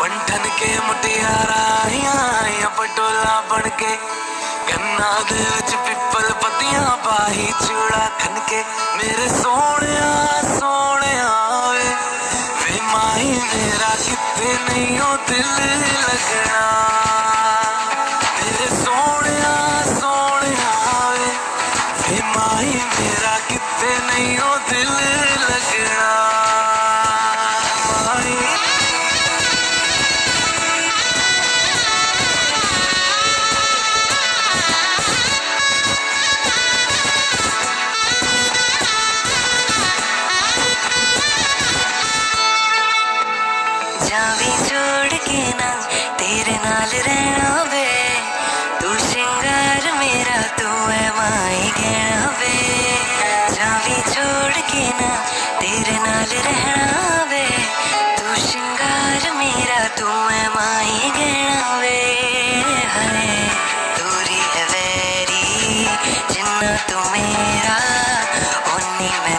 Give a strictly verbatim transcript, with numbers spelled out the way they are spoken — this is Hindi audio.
पंठन के मुटियारा आइया पटोला बन के गन्ना दे विच पिपल पत्तियां पाही चूड़ा खन के मेरे सोने सोने वे वे माही मेरा किते नहीं हो दिल लगना मेरे सोने सोने वे वे माही मेरा किते नहीं हो दिल लगना जावी छोड़ के ना तेरे नाल रहना वे तू श्रृंगार मेरा तू है माई गहना वे जावी छोड़ के ना तेरे नाल रहना वे तू श्रृंगार मेरा तू है माई गहना वे हरे दूरी है वेरी जिन्ना तू मेरा उन्नी मैं